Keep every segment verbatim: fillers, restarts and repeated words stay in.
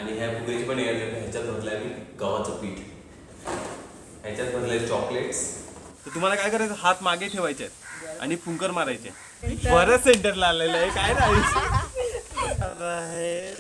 आणि ह्या फुग्याची पण ह्याच्यात भरलंय मी गव्हाचं पीठ, ह्याच्यात भरलंय चॉकलेट्स. तर तुम्हाला काय करायचं, हात मागे ठेवायचे आणि फुंकर मारायचे. बरंच सेंटरला आलेलं आहे काय नाही.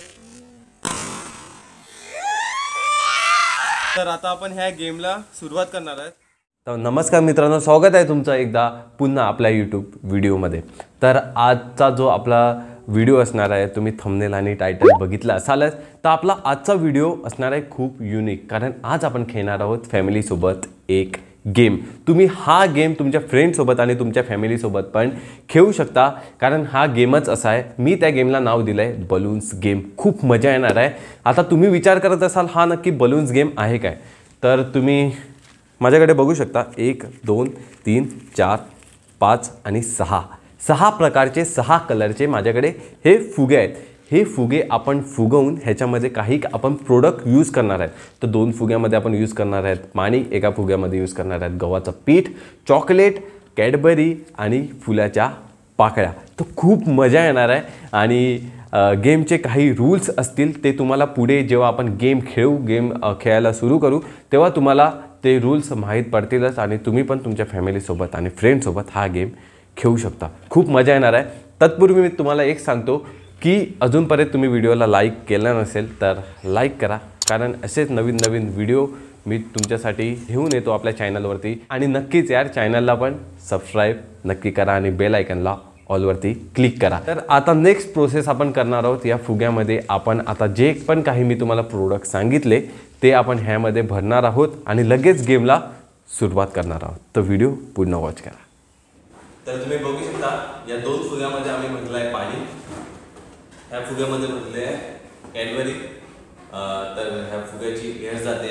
तर आता आपण ह्या गेमला सुरुवात करणार आहोत. तर नमस्कार मित्रांनो, स्वागत आहे तुमचं एकदा पुन्हा आपल्या यूट्यूब व्हिडिओमध्ये. तर आजचा जो आपला व्हिडिओ असणार आहे, तुम्ही थंबनेल आणि टायटल बघितलं असालच, तर आपला आजचा व्हिडिओ असणार आहे खूप युनिक. कारण आज आपण खेळणार आहोत फॅमिलीसोबत एक गेम. तुम्ही हा गेम तुमच्या फ्रेंडसोबत आणि तुमच्या फॅमिलीसोबत पण खेळू शकता. कारण हा गेमच असा आहे, मी त्या गेमला नाव दिलं आहे बलून्स गेम. खूप मजा येणार आहे. आता तुम्ही विचार करत असाल हा नक्की बलून्स गेम आहे काय, तर तुम्ही माझ्याकडे बघू शकता. एक दोन तीन चार पाच आणि सहा सहा प्रकारचे सहा कलरचे माझ्याकडे हे फुगे आहेत. हे फुगे आपण फुगवून ह्याच्यामध्ये काही आपण प्रोडक्ट यूज करणार आहेत. तर दोन फुग्यामध्ये आपण यूज करणार आहेत पाणी, एका फुग्यामध्ये यूज करणार आहेत गव्हाचं पीठ, चॉकलेट, कॅडबरी आणि फुलाच्या पाकळ्या. तर खूप मजा येणार आहे. आणि गेमचे काही रूल्स असतील ते तुम्हाला पुढे जेव्हा आपण गेम खेळू, गेम खेळायला सुरू करू, तेव्हा तुम्हाला ते रूल्स माहीत पडतीलच आणि तुम्ही पण तुमच्या फॅमिलीसोबत आणि फ्रेंडसोबत हा गेम खेळू शकता. खूप मजा येणार आहे. तत्पूर्वी मी तुम्हाला एक सांगतो की अजूनपर्यंत तुम्ही व्हिडिओला लाईक केला नसेल तर लाईक करा. कारण असेच नवीन नवीन व्हिडिओ मी तुमच्यासाठी घेऊन येतो आपल्या चॅनलवरती. आणि नक्कीच यार चॅनलला पण सबस्क्राईब नक्की करा आणि बेल आयकनला ऑलवरती क्लिक करा. तर आता नेक्स्ट प्रोसेस आपण करणार आहोत. या फुग्यामध्ये आपण आता जे पण काही मी तुम्हाला प्रोडक्ट सांगितले ते आपण ह्यामध्ये भरणार आहोत आणि लगेच गेमला सुरुवात करणार आहोत. तर व्हिडिओ पूर्ण वॉच करा. तर तुम्ही बघू शकता या दोन फुग्यामध्ये आम्ही भरलं आहे पाणी, ह्या फुग्यामध्ये भरले आहे कॅडबरी. तर ह्या फुग्याची एअर जाते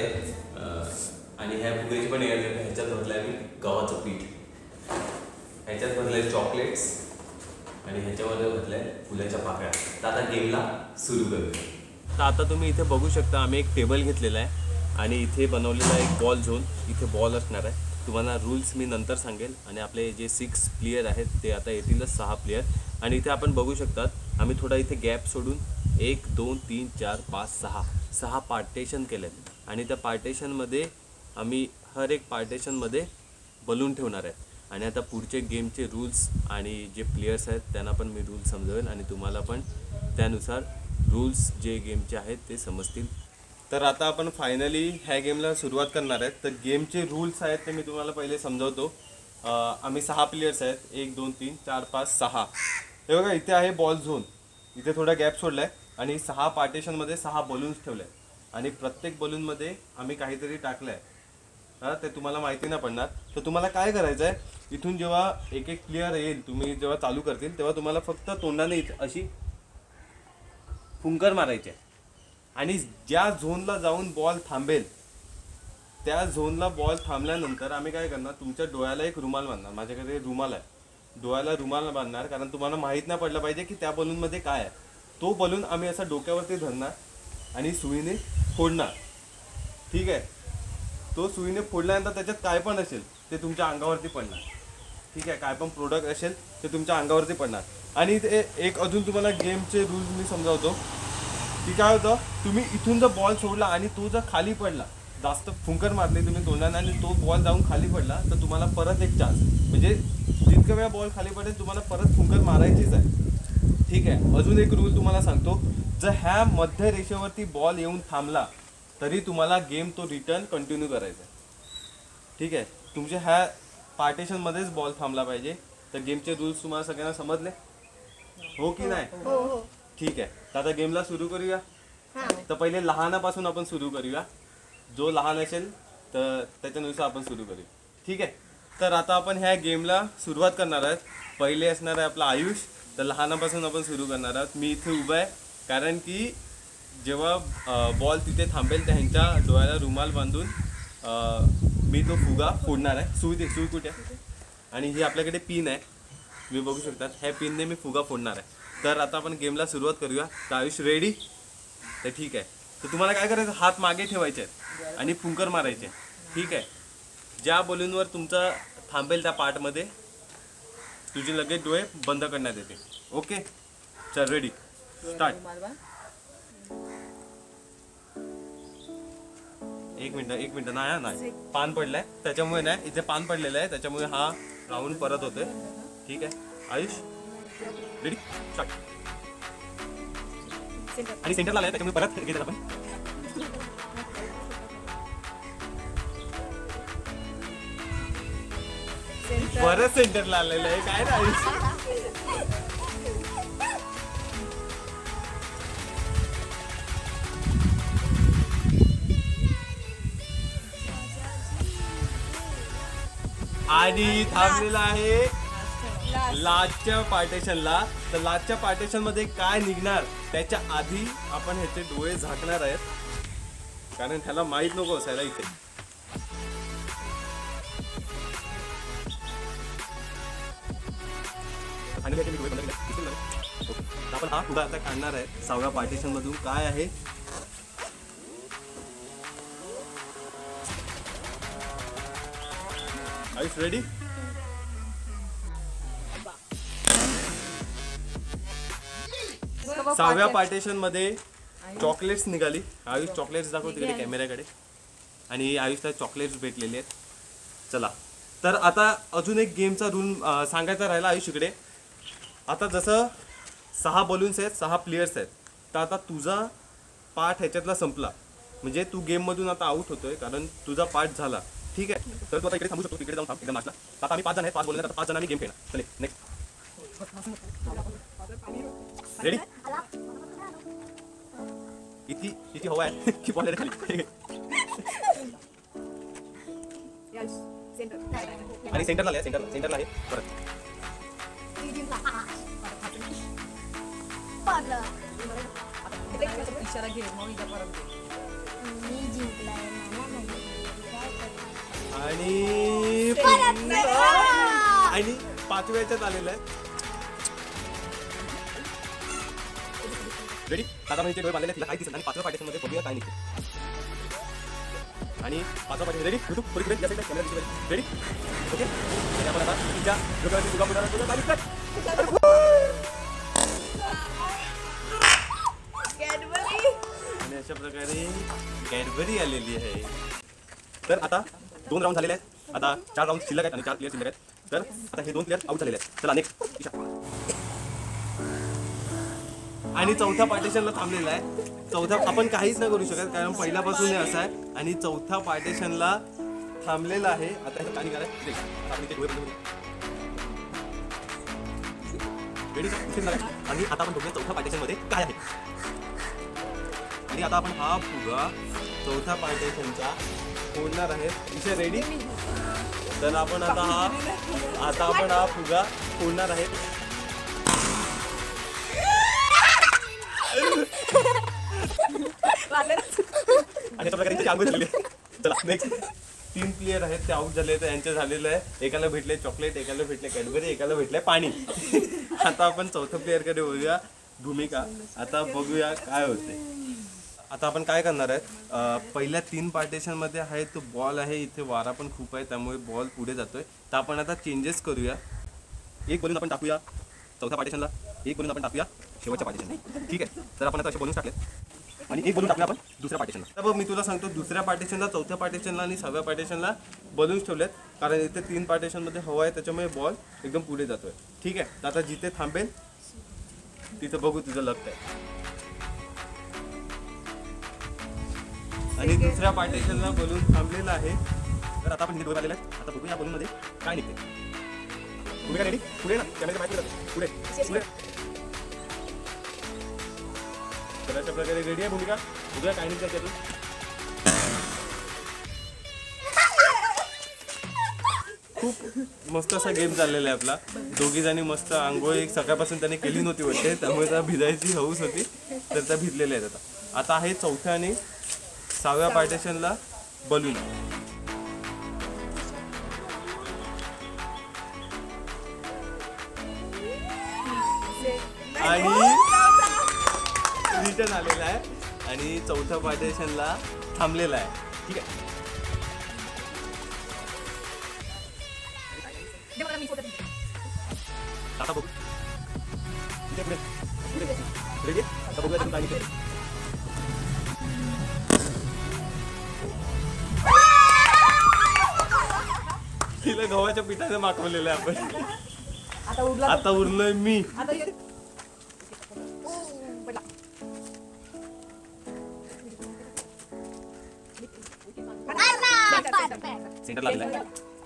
आणि ह्या फुग्याची पण एअर जाते. ह्याच्यात भरलं आहे मी गव्हाचं पीठ, ह्याच्यात भरलं आहे चॉकलेट्स आणि ह्याच्यामध्ये भरलं आहे फुलाच्या पाकळ्या. तर आता गेमला सुरू करू. तर आता तुम्ही इथे बघू शकता आम्ही एक टेबल घेतलेला आहे आणि इथे बनवलेला आहे एक बॉल झोन. इथे बॉल असणार आहे. तुम्हाला रूल्स मी नंतर सांगेल. आणि आपले जे सिक्स प्लेयर आहेत ते आता येतीलच सहा प्लेयर. आणि इथे आपण बघू शकतात आम्ही थोडा इथे गॅप सोडून एक दोन तीन चार पाच सहा सहा पार्टेशन केले आहेत. आणि त्या पार्टेशनमध्ये आम्ही हर एक पार्टेशनमध्ये बलून ठेवणार आहे. आणि आता पुढचे गेमचे रूल्स आणि जे प्लेयर्स आहेत त्यांना पण मी रूल्स समजवेल आणि तुम्हाला पण त्यानुसार रूल्स जे गेमचे आहेत ते समजतील. तर आता आपण फायनली ह्या गेमला सुरुवात करणार आहेत. तर गेमचे रूल्स आहेत ते मी तुम्हाला पहिले समजावतो. आम्ही सहा प्लेयर्स आहेत, एक दोन तीन चार पाच सहा. हे बघा इथे आहे बॉल झोन, इथे थोडा गॅप सोडला आहे आणि सहा पार्टेशनमध्ये सहा बलून्स ठेवले आहेत आणि प्रत्येक बलूनमध्ये आम्ही काहीतरी टाकलं आहे. हां, ते तुम्हाला माहिती नाही पडणार. तर तुम्हाला काय करायचं आहे, इथून जेव्हा एक एक प्लेयर येईल, तुम्ही जेव्हा चालू करतील तेव्हा तुम्हाला फक्त तोंडाने अशी फुंकर मारायची आहे. आणि ज्या झोनला जाऊन बॉल थांबेल त्या झोनला बॉल थांबल्यानंतर आम्ही काय करणार, तुमच्या डोळ्याला एक रुमाल बांधणार. माझ्याकडे रुमाल आहे, डोळ्याला रुमाल बांधणार. कारण तुम्हाला माहीत नाही पडलं पाहिजे की त्या बलूनमध्ये काय आहे. तो बलून आम्ही असा डोक्यावरती धरणार आणि सुईने फोडणार. ठीक आहे, तो सुईने फोडल्यानंतर त्याच्यात काय पण असेल ते तुमच्या अंगावरती पडणार. ठीक आहे, काय पण प्रोडक्ट असेल ते तुमच्या अंगावरती पडणार. आणि ते एक अजून तुम्हाला गेमचे रूल्स मी समजावतो की काय होतं, तुम्ही इथून जर बॉल सोडला आणि तो जर खाली पडला, जास्त फुंकर मारली तुम्ही तोंडाने आणि तो बॉल जाऊन खाली पडला, तर तुम्हाला परत एक चान्स, म्हणजे जितक्या वेळा बॉल खाली पडेल तुम्हाला परत फुंकर मारायचीच आहे. ठीक आहे, अजून एक रूल तुम्हाला सांगतो, जर ह्या मध्य रेषेवरती बॉल येऊन थांबला तरी तुम्हाला गेम तो रिटर्न कंटिन्यू करायचा आहे. ठीक आहे, तुमच्या ह्या पार्टेशनमध्येच बॉल थांबला पाहिजे. तर गेमचे रूल्स तुम्हाला सगळ्यांना समजले हो की नाही? ठीक आहे, तर आता गेमला सुरू करूया. तर पहिले लहानापासून आपण सुरू करूया. जो लहान असेल तर त्याच्यानुसार आपण सुरू करूया. ठीक आहे, तर आता आपण ह्या गेमला सुरुवात करणार आहोत. पहिले असणार आहे आपला आयुष. तर लहानापासून आपण सुरू करणार आहोत. मी इथे उभा आहे कारण की जेव्हा बॉल तिथे थांबेल त्यांच्या डोळ्याला रुमाल बांधून मी तो फुगा फोडणार आहे. सुई दे, सुई कुठे आहे? आणि ही आपल्याकडे पिन आहे, मी बघू शकतात. ह्या पिनने मी फुगा फोडणार आहे. तर आता आपण गेमला सुरुवात करूया. तर आयुष रेडी? तर ठीक आहे, तर तुम्हाला काय करायचं, हात मागे ठेवायचे आहेत आणि फुंकर मारायचे. ठीक आहे, ज्या बलूनवर तुमचा थांबेल त्या पार्टमध्ये तुझे लगेच डोळे बंद करण्यात येते. ओके, चल रेडी, स्टार्ट. एक मिनिट एक मिनिट नाही हा, नाही पान पडलाय त्याच्यामुळे नाही, इथे पान पडलेलं आहे त्याच्यामुळे हा राऊंड परत होतोय. ठीक आहे आयुष रेडी स्टार्ट. आणि सेंटरला आलाय त्याच्यामुळे परत घेतात आपण. परत सेंटरला आलेलं आहे काय ना आयुष. आणि थांबलेला आहे लास्टच्या पार्टेशनला. तर लास्टच्या पार्टेशन मध्ये काय निघणार त्याच्या आधी आपण ह्याचे डोळे झाकणार आहेत, कारण त्याला माहित नको असायला इथे. आपण हा पुढे आता काढणार आहे सहाव्या पार्टेशन मधून. काय आहे आयुष रेडी. सहाव्या पार्टेशन मध्ये चॉकलेट्स निघाली. आयुष चॉकलेट्स दाखव तिकडे कॅमेऱ्याकडे. आणि आयुषला चॉकलेट्स भेटलेले आहेत. चला तर आता अजून एक गेमचा रूल सांगायचा राहिला आयुष इकडे. आता जसं सहा बलून्स आहेत, सहा प्लेयर्स आहेत, तर आता तुझा पार्ट ह्याच्यातला संपला म्हणजे तू गेममधून आता आउट होतोय कारण तुझा पार्ट झाला. ठीक आहे तर तू आता इकडे थांबू शकतो, तिकडे जाऊन थांब एकदम लास्टला. आता आम्ही पाच जण आहेत, पाच बोलले पाच जणांनी गेम खेळणार. चले नेक्स्ट रेडी. इतकी इतकी हवा आहे की बॉल खाली. आणि सेंटरला आहे, सेंटर सेंटरला आहे परत. इशारा घे मग इथं परत मी जिंकलाय आणि आणि पाचव्याच्यात आलेलं आहे. रेडी. आता म्हणजे डोळे बांधलेले काय दिसत आणि पाचव्या पार्टेशन मध्ये बघूया काय निघते. आणि पाचवा पार्टेशन रेडी. Ready okay. आणि आपण आता तिच्या डोक्यावरती तुगा पुढे तुझा तारीख कर. आणि अशा प्रकारे कॅडबरी आलेली आहे. तर आता दोन राऊंड झालेले आहेत. आता चार राऊंड शिल्लक आहेत आणि चार प्लेयर शिल्लक आहेत. तर आता हे दोन प्लेयर आउट झालेले आहेत. चला नेक्स्ट. आणि चौथ्या पार्टेशनला थांबलेला आहे. चौथ्या आपण काहीच नाही करू शकत कारण पहिल्यापासून हे असं आहे. आणि चौथ्या पार्टेशनला थांबलेला आहे. आता हे काय निघालंय आणि आता आपण बघूया चौथ्या पार्टेशन मध्ये काय आहे. आणि आता आपण हा फुगा चौथ्या पार्टेशनचा फोडणार आहे. इथे रेडी. तर आपण आता हा आता आपण हा फुगा फोडणार आहे. आणि प्रकारे आंघोळ झालेली आहे. चला नेक्स्ट. तीन प्लेयर आहेत ते आउट झाले. तर यांचे झालेलं आहे एकाला भेटले चॉकलेट, एकाला भेटले कॅडबरी, एकाला भेटले पाणी. आता आपण चौथ्या प्लेअरकडे बघूया भूमिका. आता बघूया काय होते. आता आपण काय करणार आहे, पहिल्या तीन पार्टेशनमध्ये आहे तो बॉल आहे, इथे वारा पण खूप आहे त्यामुळे बॉल पुढे जातोय. तर आपण आता चेंजेस करूया. एक बॉलून आपण टाकूया चौथ्या पार्टेशनला, एक बॉलून आपण टाकूया शेवटच्या पार्टेशनला. ठीक आहे. तर आपण आता असे बॉलून टाकले आणि एक बॉलून टाकूया आपण दुसऱ्या पार्टेशनला. तर बघ मी तुला सांगतो दुसऱ्या पार्टेशनला, चौथ्या पार्टेशनला आणि सहाव्या पार्टेशनला बलून्स ठेवलेत कारण इथे तीन पार्टेशनमध्ये हवा आहे त्याच्यामुळे बॉल एकदम पुढे जातोय. ठीक आहे. तर आता जिथे थांबेल तिथं बघू तुझं लक आहे. आणि दुसऱ्या पार्टेशनला बलून थांबलेला आहे. तर आता आपण डोळे आलेला आहे. आता बघू या बलूनमध्ये काय निघते. पुढे काय रेडी. पुढे ना कॅमेरा माहिती जातो पुढे पुढे. तर अशा प्रकारे रेडी आहे भूमिका. बघूया काय निघते त्यातून. खूप मस्त असा गेम चाललेला आहे आपला. दोघी जणी मस्त आंघोळ एक सकाळपासून त्याने केली नव्हती वाटते त्यामुळे त्या भिजायची हौस होती. तर त्या भिजलेल्या आहेत. आता आता आहे चौथ्या आणि सहाव्या पार्टेशनला बलून. आणि रिटर्न आलेला आहे आणि चौथ्या पार्टेशनला थांबलेला आहे. ठीक आहे. आता बघू रेडी. आता बघूया काय निघते. सगळं गव्हाच्या पिठाने माखवलेलं आहे आपण. आता उरला आता उरलोय मी. आता ये. पडला. सेंटर लागला.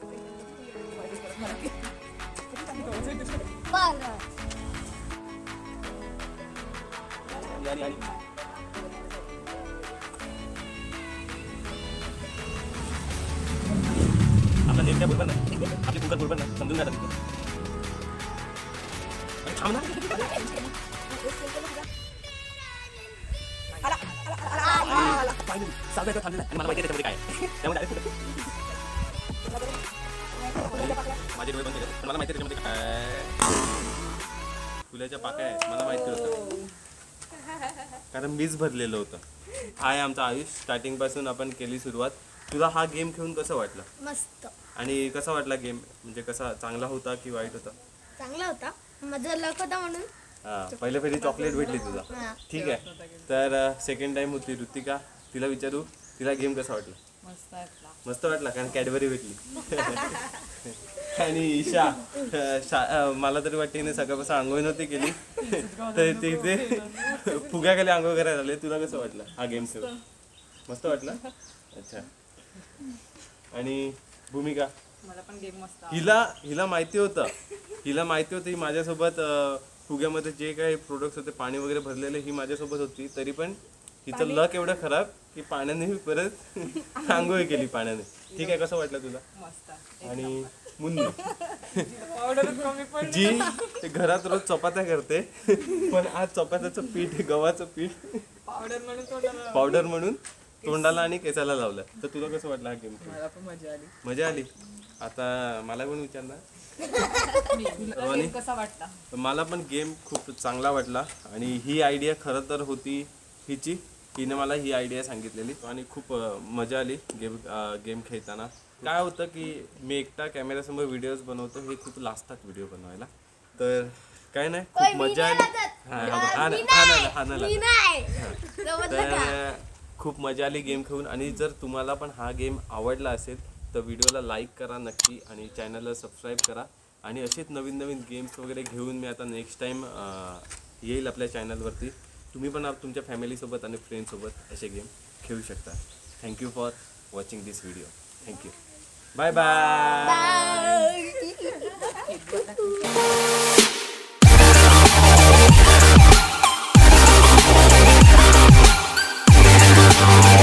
आपला नेट काय बरोबर नाही, आपली कुकर बरोबर नाही, समजून घ्या आता. अरे थांब ना. पाहिलं मी, सावकाश का थांबलेला आहे आणि मला माहिती आहे त्याच्यामध्ये काय आहे. त्यामुळे direct माझे डोळे बंद केले, पण मला माहिती आहे त्याच्यामध्ये काय आहे. फुलाच्या पाकळ्या आहेत, मला माहिती होतं कारण मीच भरलेलं होतं. हा आहे आमचा आयुष. स्टार्टिंग पासून आपण केली सुरुवात. तुला हा गेम खेळून कसं वाटलं? मस्त आणि कसा वाटला गेम? म्हणजे कसा, चांगला होता की वाईट होता? चांगला होता, माझा लक होता म्हणून. हा, पहिल्या फेरी चॉकलेट भेटली तुला. हा. ठीक आहे. तर सेकंड टाइम होती ऋतिका. तिला विचारू, तिला गेम कसा वाटला? मस्त वाटला. मस्त वाटला कारण कॅडबरी भेटली. आणि ईशा, शा- अं, मला तरी वाटते हिने सकाळपासून आंघोळ नव्हती केली तर ते इथे फुग्याखाली आंघोळ करायला आले. तुला कसं वाटलं हा गेम खेळून? मस्त वाटला. अच्छा. आणि भूमिका, मला पण गेम मस्त हिला हिला माहिती होतं हिला माहिती होती माझ्यासोबत अं, फुग्यामध्ये जे काही प्रोडक्ट्स होते, पाणी वगैरे भरलेले, ही माझ्यासोबत होती. तरी पण हिचं लक एवढं खराब की पाण्याने परत आंघोळ केली पाण्याने. ठीक आहे. कसं वाटलं तुला? मस्त. आणि मुन्नी पावडर कमी पण जी घरात रोज चपात्या करते, पण आज चपात्याचं पीठ, गव्हाचं पीठ पावडर म्हणून तोंडाला पावडर म्हणून तोंडाला आणि केसाला लावलं. तर तुला कसं वाटलं हा गेम? मला पण मजा आली. मजा आली. आता मला पण विचारणार. मी तुला गेम कसा वाटला? मला पण गेम खूप चांगला वाटला. आणि ही आयडिया खरं तर होती हिची. हिने मला ही आयडिया सांगितलेली आणि खूप अं, मजा आली गेम गेम खेळताना. काय होतं की मी एकटा कॅमेऱ्यासमोर व्हिडिओज बनवतो, हे खूप लाजतात व्हिडिओ बनवायला. तर काय नाही, खूप मजा आली. हा हा हा ना हा ना हा ना मी नाही समजलं का? तर खूप मजा आली गेम खेळून. आणि जर तुम्हाला पण हा गेम आवडला असेल तर व्हिडिओला लाईक करा नक्की आणि चॅनलला सबस्क्राईब करा. आणि असेच नवीन नवीन गेम्स वगैरे घेऊन मी आता नेक्स्ट टाईम येईल आपल्या चॅनलवरती. तुम्ही पण आप तुमच्या फॅमिलीसोबत आणि फ्रेंड्ससोबत असे गेम खेळू शकता. Thank you for watching this video. Thank you. Bye bye. Bye.